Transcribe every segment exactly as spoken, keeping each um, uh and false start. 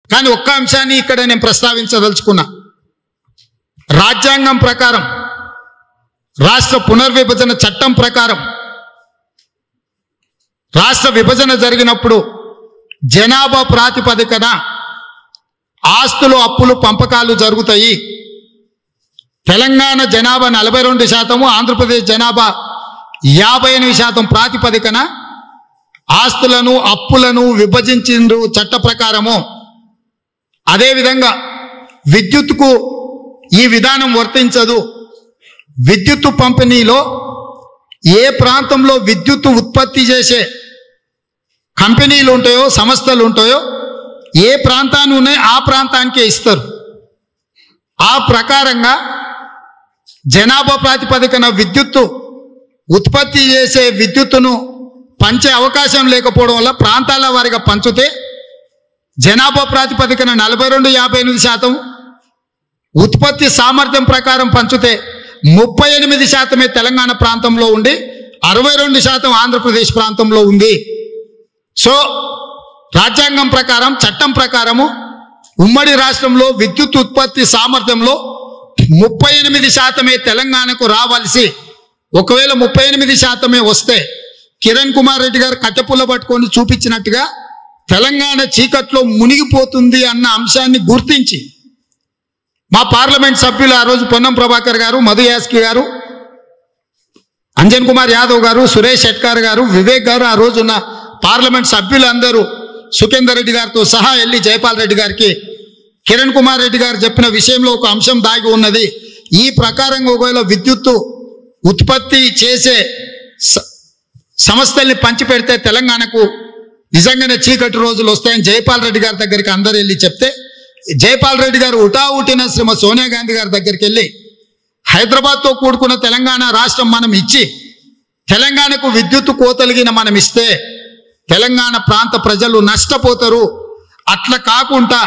కానీ ఒక్క అంశాన్ని ఇక్కడ నేను ప్రస్తావించదలుచుకున్నా. రాజ్యాంగం ప్రకారం, రాష్ట్ర పునర్విభజన చట్టం ప్రకారం రాష్ట్ర విభజన జరిగినప్పుడు జనాభా ప్రాతిపదికన ఆస్తులు అప్పులు పంపకాలు జరుగుతాయి. తెలంగాణ జనాభా నలభై రెండు శాతము, ఆంధ్రప్రదేశ్ జనాభా యాభై ఎనిమిది శాతం ప్రాతిపదికన ఆస్తులను అప్పులను విభజించిండ్రు చట్ట ప్రకారము. అదేవిధంగా విద్యుత్కు ఈ విధానం వర్తించదు. విద్యుత్తు పంపిణీలో ఏ ప్రాంతంలో విద్యుత్తు ఉత్పత్తి చేసే కంపెనీలు ఉంటాయో, సంస్థలు ఉంటాయో, ఏ ప్రాంతాన్ని ఉన్నాయో ఆ ప్రాంతానికే ఇస్తారు. ఆ ప్రకారంగా జనాభా ప్రాతిపదికన విద్యుత్తు ఉత్పత్తి చేసే విద్యుత్తును పంచే అవకాశం లేకపోవడం వల్ల ప్రాంతాల వారిగా పంచితే జనాభా ప్రాతిపదికన నలభై రెండు యాభై ఎనిమిది శాతం, ఉత్పత్తి సామర్థ్యం ప్రకారం పంచితే ముప్పై ఎనిమిది శాతమే తెలంగాణ ప్రాంతంలో ఉండి అరవై రెండు శాతం ఆంధ్రప్రదేశ్ ప్రాంతంలో ఉంది. సో రాజ్యాంగం ప్రకారం, చట్టం ప్రకారము ఉమ్మడి రాష్ట్రంలో విద్యుత్ ఉత్పత్తి సామర్థ్యంలో ముప్పై ఎనిమిది శాతమే తెలంగాణకు రావాల్సి, ఒకవేళ ముప్పై ఎనిమిది శాతమే వస్తే కిరణ్ కుమార్ రెడ్డి గారు కట్టెపుల్ల పట్టుకొని చూపించినట్టుగా తెలంగాణ చీకట్లో మునిగిపోతుంది అన్న అంశాన్ని గుర్తించి మా పార్లమెంట్ సభ్యులు ఆ రోజు పొన్నం ప్రభాకర్ గారు, మధు యాస్కి గారు, అంజన్ కుమార్ యాదవ్ గారు, సురేష్ షెట్కార్ గారు, వివేక్ గారు, ఆ రోజున్న పార్లమెంట్ సభ్యులందరూ సుఖేందర్ రెడ్డి గారితో సహా వెళ్ళి జైపాల్ రెడ్డి గారికి కిరణ్ కుమార్ రెడ్డి గారు చెప్పిన విషయంలో ఒక అంశం దాగి ఉన్నది. ఈ ప్రకారంగా ఒకవేళ విద్యుత్తు ఉత్పత్తి చేసే సంస్థల్ని పంచిపెడితే తెలంగాణకు నిజంగానే చీకటి రోజులు వస్తాయని జైపాల్ రెడ్డి గారి దగ్గరికి అందరు వెళ్ళి చెప్తే జైపాల్ రెడ్డి గారు ఉటావుటిన శ్రీమతి సోనియా గాంధీ గారి దగ్గరికి వెళ్ళి హైదరాబాద్తో కూడుకున్న తెలంగాణ రాష్ట్రం మనం ఇచ్చి తెలంగాణకు విద్యుత్తు కోతలిగిన మనం ఇస్తే తెలంగాణ ప్రాంత ప్రజలు నష్టపోతారు, అట్లా కాకుండా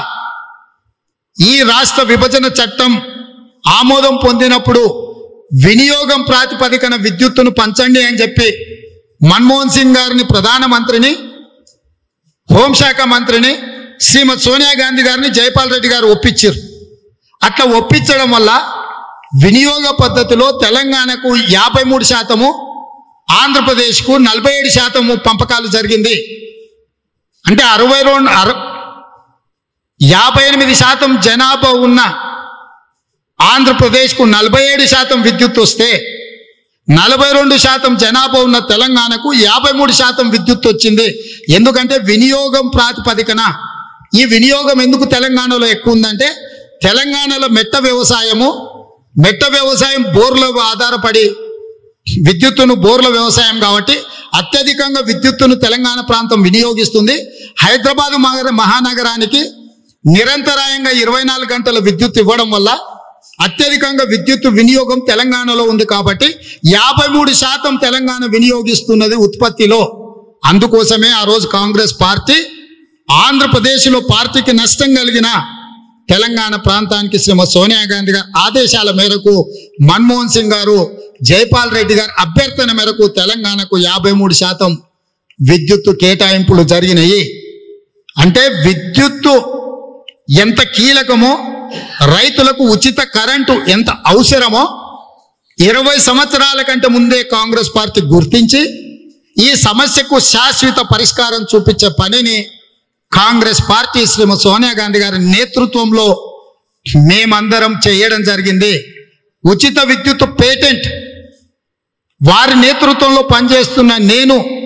ఈ రాష్ట్ర విభజన చట్టం ఆమోదం పొందినప్పుడు వినియోగం ప్రాతిపదికన విద్యుత్తును పంచండి అని చెప్పి మన్మోహన్ సింగ్ గారిని, ప్రధానమంత్రిని, హోంశాఖ మంత్రిని, శ్రీమతి సోనియా గాంధీ గారిని జైపాల్ రెడ్డి గారు ఒప్పించారు. అట్లా ఒప్పించడం వల్ల వినియోగ పద్ధతిలో తెలంగాణకు యాభై మూడు శాతము, ఆంధ్రప్రదేశ్కు నలభై ఏడు శాతము పంపకాలు జరిగింది. అంటే అరవై రెండు అర యాభై ఎనిమిది శాతం జనాభా ఉన్న ఆంధ్రప్రదేశ్కు నలభై ఏడు శాతం విద్యుత్ వస్తే నలభై రెండు శాతం జనాభా ఉన్న తెలంగాణకు యాభై మూడు శాతం విద్యుత్ వచ్చింది. ఎందుకంటే వినియోగం ప్రాతిపదికన. ఈ వినియోగం ఎందుకు తెలంగాణలో ఎక్కువ ఉందంటే తెలంగాణలో మెట్ట వ్యవసాయము, మెట్ట వ్యవసాయం బోర్ల ఆధారపడి విద్యుత్తును బోర్ల వ్యవసాయం కాబట్టి అత్యధికంగా విద్యుత్తును తెలంగాణ ప్రాంతం వినియోగిస్తుంది. హైదరాబాదు మహానగరానికి నిరంతరాయంగా ఇరవై నాలుగు గంటల విద్యుత్ ఇవ్వడం వల్ల అత్యధికంగా విద్యుత్ వినియోగం తెలంగాణలో ఉంది. కాబట్టి యాభై మూడు శాతం తెలంగాణ వినియోగిస్తున్నది ఉత్పత్తిలో. అందుకోసమే ఆ రోజు కాంగ్రెస్ పార్టీ ఆంధ్రప్రదేశ్లో పార్టీకి నష్టం కలిగిన తెలంగాణ ప్రాంతానికి శ్రీమతి సోనియా గాంధీ గారి ఆదేశాల మేరకు మన్మోహన్ సింగ్ గారు, జైపాల్ రెడ్డి గారి అభ్యర్థన మేరకు తెలంగాణకు యాభై మూడు శాతం విద్యుత్తు కేటాయింపులు జరిగినాయి. అంటే విద్యుత్తు ఎంత కీలకమో, రైతులకు ఉచిత కరెంటు ఎంత అవసరమో ఇరవై సంవత్సరాల కంటే ముందే కాంగ్రెస్ పార్టీ గుర్తించి ఈ సమస్యకు శాశ్వత పరిష్కారం చూపించే పనిని కాంగ్రెస్ పార్టీ శ్రీమతి సోనియా గాంధీ గారి నేతృత్వంలో మేమందరం చేయడం జరిగింది. ఉచిత విద్యుత్ పేటెంట్ వారి నేతృత్వంలో పనిచేస్తున్న నేను